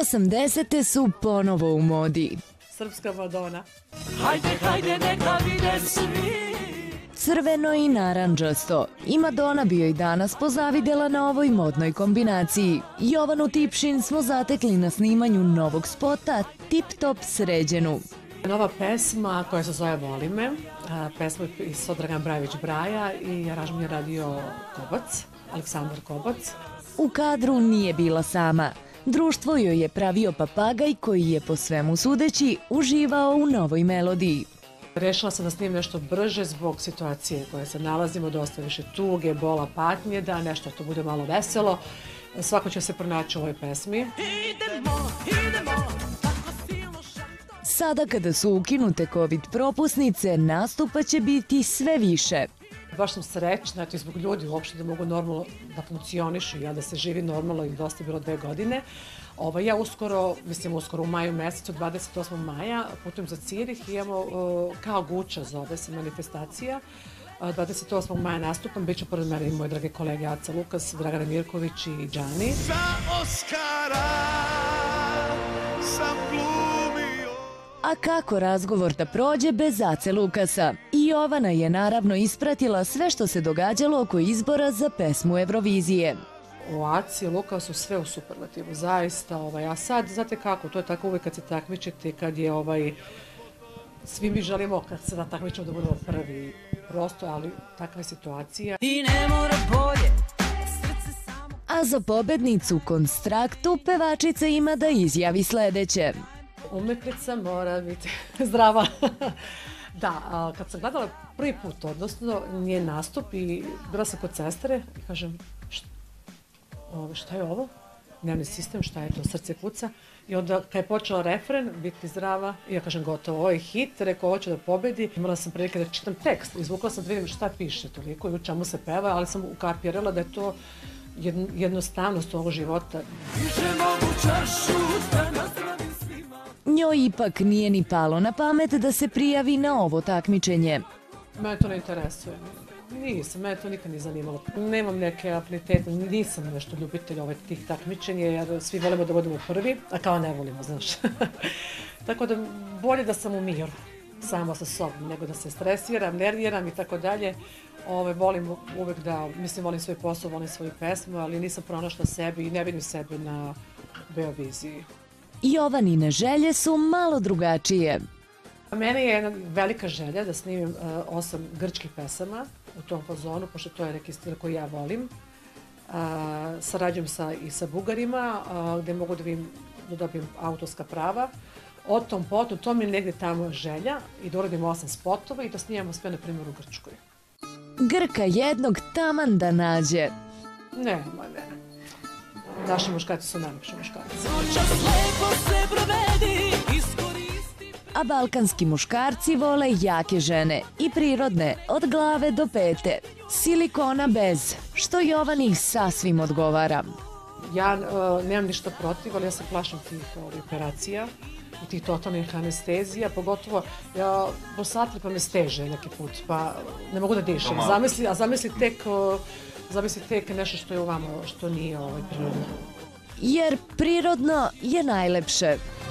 80. su ponovo u modi. Srpska Madonna. Hajde, hajde, neka vide svi. Crveno i narandžasto. I Madonna bi joj danas pozavidela na ovoj modnoj kombinaciji. Jovanu Tipšin smo zatekli na snimanju novog spota Tip Top Sređenu. Nova pesma koja se zove Voli me. Pesma je iz Dragan Brajević Braja i aranžman je radio Kobac, Aleksandar Kobac. U kadru nije bila sama. Društvo joj je pravio papagaj koji je po svemu sudeći uživao u novoj melodiji. Rešila sam da snimim nešto brže zbog situacije koje se nalazimo, dosta više tuge, bola, patnje, da nešto to bude malo veselo. Svako će se pronaći u ovoj pesmi. Idemo, idemo. Sada kada su ukinute COVID propusnice, nastupa će biti sve više. Baš sam srećna, eto i zbog ljudi uopšte da mogu normalno da funkcionišu, da se živi normalno i dosta je bilo 2 godine. Ja uskoro u maju mesecu, 28. maja, putujem za Cirih i imamo kao Guča zove se manifestacija. 28. maja nastupam, bit ću pored mene i moje drage kolege Aca Lukas, Dragana Mirković i Džani. Za Oskara sam glumio. A kako razgovor da prođe bez Ace Lukasa? I Jovana je naravno ispratila sve što se događalo oko izbora za pesmu Eurovizije. O Aci i Lukasu sve u superlativu, zaista. A sad, znate kako, to je tako uvijek kad se takmičite, kad je svi mi želimo kad se takmičimo da budemo prvi, prosto, ali takva je situacija. I ne mora bolje. A za pobednicu Konstraktu pevačica ima da izjavi sledeće. Umetnica mora biti zdrava. Da, kad sam gledala prvi put, odnosno njen nastup i bila sam kod sestre i kažem šta je ovo? Nervni sistem, šta je to? Srce kuca. I onda kad je počeo refren, biti zdrava, i ja kažem gotovo, ovo je hit, rekao hoću da pobedi. Imala sam prilike da čitam tekst, izvukla sam da vidim šta piše toliko i u čemu se peva, ali sam ukapirala da je to jednostavnost ovog života. Njoj ipak nije ni palo na pamet da se prijavi na ovo takmičenje. Mene to ne interesuje. Nisam, mene to nikad nije zanimalo. Nemam neke afinitete, nisam nešto ljubitelj tih takmičenja, jer svi volimo da budemo prvi, a kao ne volimo, znaš. Tako da bolje da sam u miru, sama sa sobom, nego da se stresiram, nerviram i tako dalje. Volim uvek volim svoj posao, volim svoju pesmu, ali nisam pronašla sebe i ne vidim sebe na Beoviziji. Jovanine želje su malo drugačije. Mene je jedna velika želja da snimim 8 grčkih pesama u tom fazonu, pošto to je neki stil koji ja volim. Sarađujem i sa Bugarima, gde mogu da dobijem autorska prava. O tom potom, to mi je negde tamo želja i da uradim 8 spotova i da snimamo sve, na primjer, u Grčkoj. Grka jednog taman da nađe. Ne. Naši muškarci su najlepši muškarci. A balkanski muškarci vole jake žene i prirodne od glave do pete. Silikona bez, što Jovani sasvim odgovara. Ja nemam ništa protiv, ali ja se plašim tih operacija i tih totalnih anestezija, pogotovo posatli pa me steže neki put, pa ne mogu da dišem. Zamisli tek nešto što je u vama, što nije prirodno. Jer prirodno je najlepše.